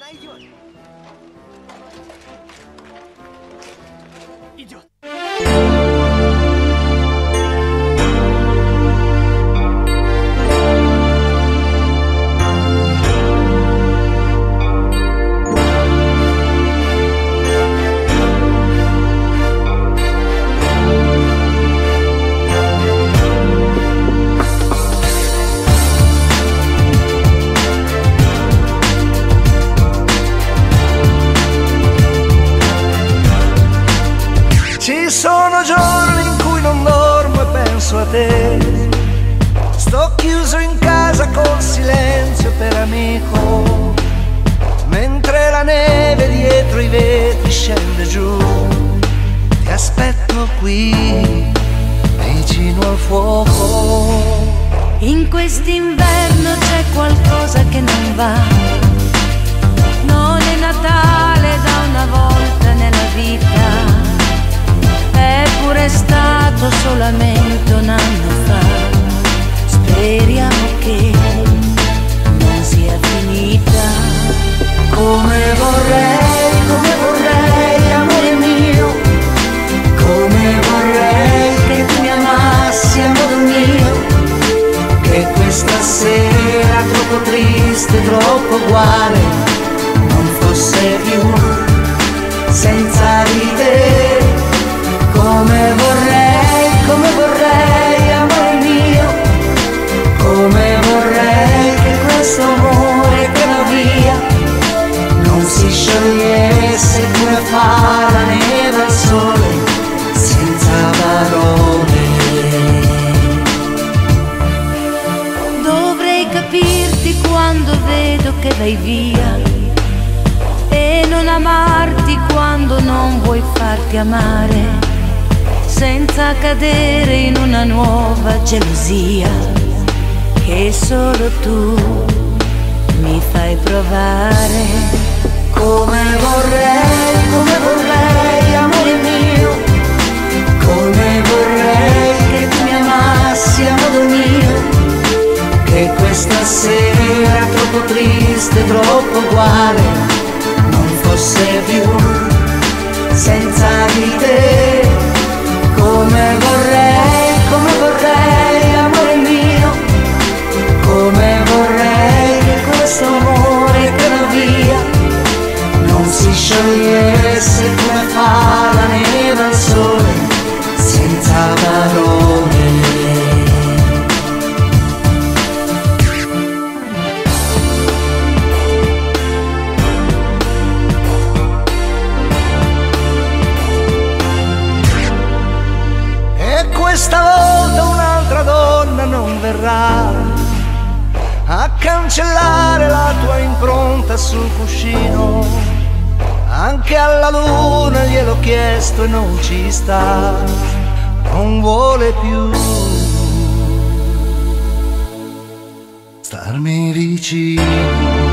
идет. Идет. Ci sono giorni in cui non dormo e penso a te. Sto chiuso in casa col silenzio per amico, mentre la neve dietro i vetri scende giù. Ti aspetto qui, vicino al fuoco. In quest'inverno c'è qualcosa che non va. Non è Natale da una volta nella vita. Eppure è stato solamente un anno fa. Speriamo che non sia finita. Come vorrei, amore mio. Come vorrei che tu mi amassi a modo mio. Che questa sera troppo triste, troppo uguale non fosse più senza di te. Come vorrei, amore mio. Come vorrei che questo amore che va via non si sciogliesse come fa la neve al sole senza parole. Dovrei capirti quando vedo che vai via e non amarti quando non vuoi farti amare, senza cadere in una nuova gelosia che solo tu mi fai provare. Come vorrei, amore mio. Come vorrei che tu mi amassi a modo mio. Che questa sera troppo triste, troppo uguale non fosse più senza di te. Come vorrei, amore mio. Come vorrei che questo amore che va via non si sciogliesse come fa la neve al sole senza parole. Questa volta un'altra donna non verrà a cancellare la tua impronta sul cuscino. Anche alla luna gliel'ho chiesto e non ci sta, non vuole più starmi vicino.